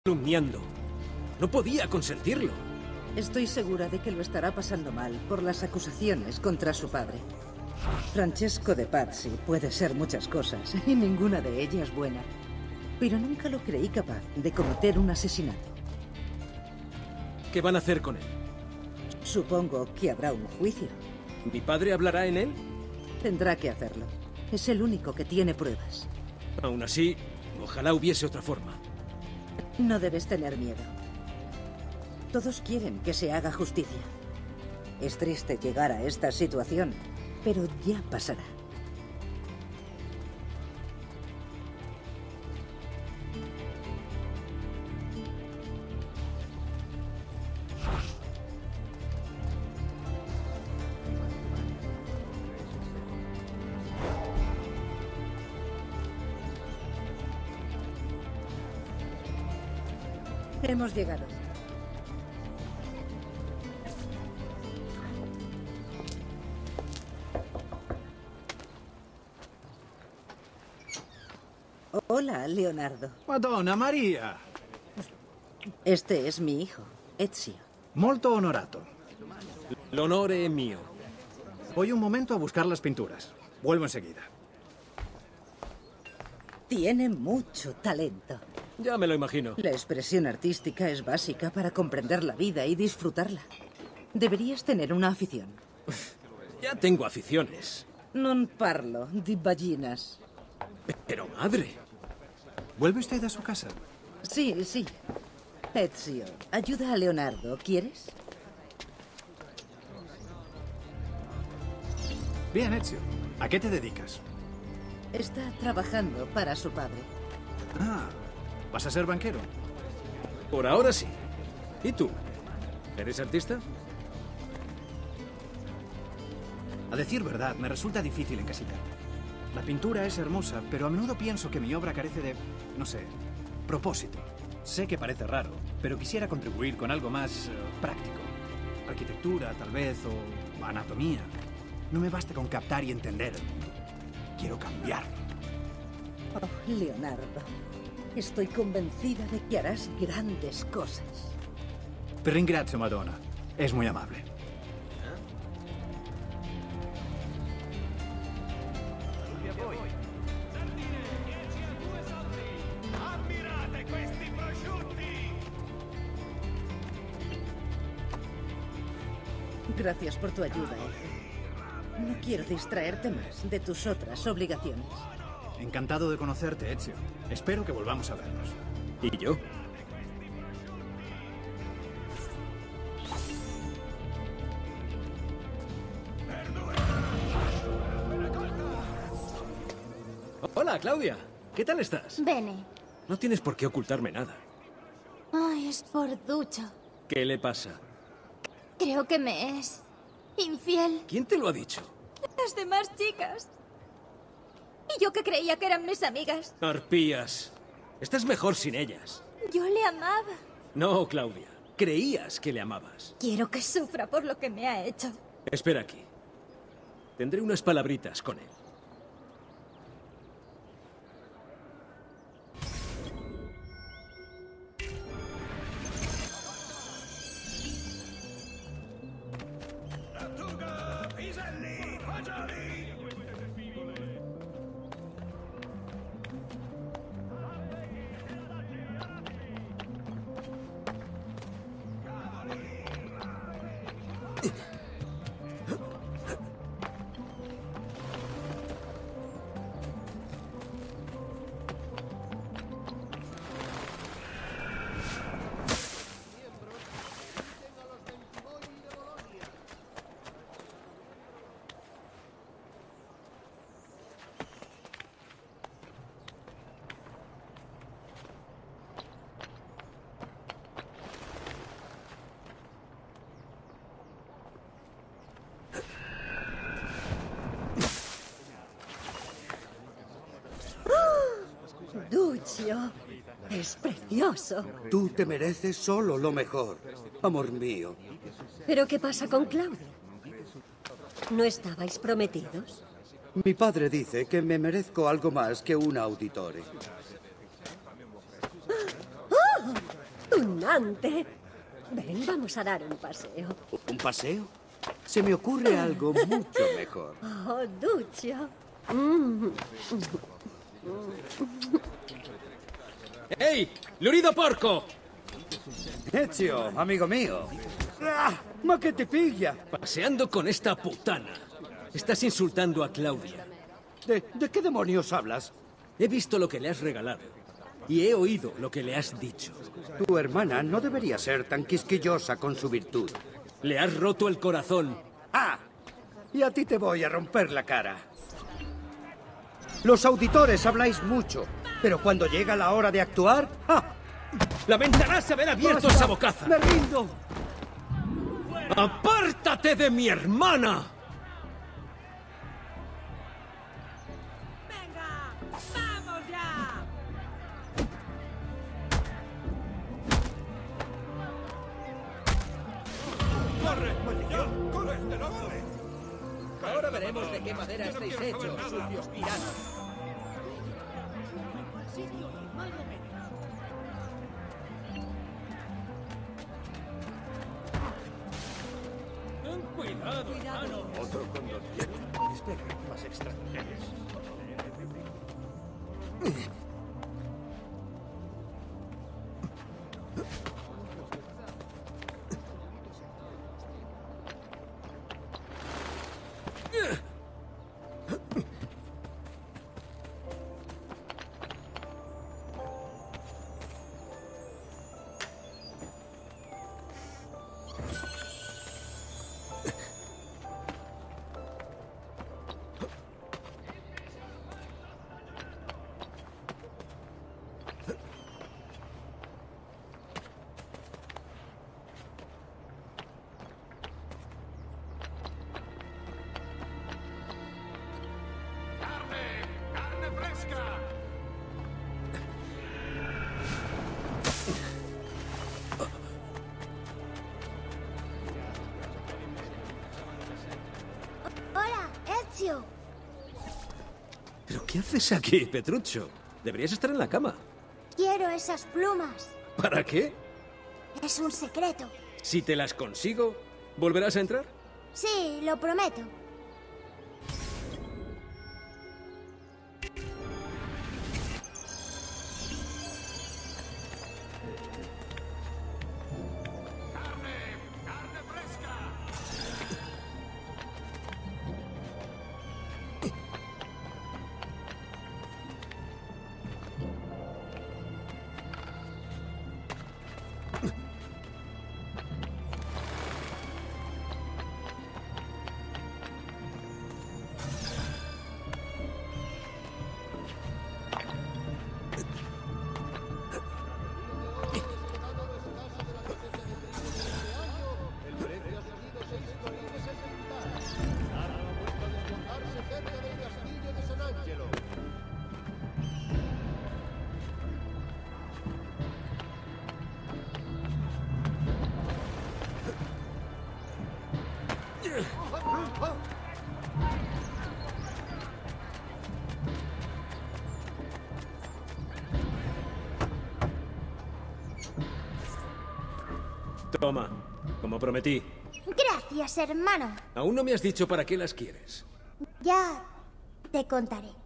calumniando. No podía consentirlo. Estoy segura de que lo estará pasando mal por las acusaciones contra su padre. Francesco de Pazzi puede ser muchas cosas y ninguna de ellas buena. Pero nunca lo creí capaz de cometer un asesinato. ¿Qué van a hacer con él? Supongo que habrá un juicio. ¿Mi padre hablará en él? Tendrá que hacerlo. Es el único que tiene pruebas. Aún así, ojalá hubiese otra forma. No debes tener miedo. Todos quieren que se haga justicia. Es triste llegar a esta situación, pero ya pasará. Hemos llegado. Hola, Leonardo. Madonna Maria! Este es mi hijo, Ezio. Molto onorato. L'onore è mio. Voy un momento a buscar las pinturas. Vuelvo enseguida. Tiene mucho talento. Ya me lo imagino. La expresión artística es básica para comprender la vida y disfrutarla. Deberías tener una afición. Ya tengo aficiones. Non parlo di ballinas. Pero, madre... ¿Vuelve usted a su casa? Sí, sí. Ezio, ayuda a Leonardo, ¿quieres? Bien, Ezio. ¿A qué te dedicas? Está trabajando para su padre. Ah, ¿vas a ser banquero? Por ahora sí. ¿Y tú? ¿Eres artista? A decir verdad, me resulta difícil encasillarme. La pintura es hermosa, pero a menudo pienso que mi obra carece de, no sé, propósito. Sé que parece raro, pero quisiera contribuir con algo más práctico. Arquitectura, tal vez, o anatomía. No me basta con captar y entender el mundo. Quiero cambiarlo. Oh, Leonardo, estoy convencida de que harás grandes cosas. Vi ringrazio, Madonna. Es muy amable. Gracias por tu ayuda, hijo. No quiero distraerte más de tus otras obligaciones. Encantado de conocerte, Ezio. Espero que volvamos a vernos. ¿Y yo? Hola, Claudia. ¿Qué tal estás? Bene. No tienes por qué ocultarme nada. Ay, sporducho. ¿Qué le pasa? Creo que me es infiel. ¿Quién te lo ha dicho? Las demás chicas. Y yo que creía que eran mis amigas. Arpías. Estás mejor sin ellas. Yo le amaba. No, Claudia. Creías que le amabas. Quiero que sufra por lo que me ha hecho. Espera aquí. Tendré unas palabritas con él. Duccio, es precioso. Tú te mereces solo lo mejor, amor mío. ¿Pero qué pasa con Claudia? ¿No estabais prometidos? Mi padre dice que me merezco algo más que un auditore. ¡Oh! Tunante. Ven, vamos a dar un paseo. ¿Un paseo? Se me ocurre algo mucho mejor. Oh, Duccio. ¡Ehi! Lurido porco! Ezio, amigo mío. Ah, ma che te piglia? Paseando con esta putana. Estás insultando a Claudia. ¿De qué demonios hablas? He visto lo que le has regalado. Y he oído lo que le has dicho. Tu hermana no debería ser tan quisquillosa con su virtud. Le has roto el corazón. ¡Ah! Y a ti te voy a romper la cara. Los auditores habláis mucho, pero cuando llega la hora de actuar... ¡ah! ¡Lamentarás haber abierto ¡Basta! esa bocaza! ¡Me rindo! ¡Apártate de mi hermana! ¡Venga! ¡Vamos ya! Ahora veremos de qué madera estáis hechos, sucios tiranos. ¡Ten cuidado, hermano! Otro con los dientes. Espera, más extraordinarios. Hola, Ezio. ¿Pero qué haces aquí, Petruccio? Deberías estar en la cama. Quiero esas plumas. ¿Para qué? Es un secreto. Si te las consigo, ¿volverás a entrar? Sí, lo prometo. Toma, como prometí. Gracias, hermano. Aún no me has dicho para qué las quieres. Ya te contaré.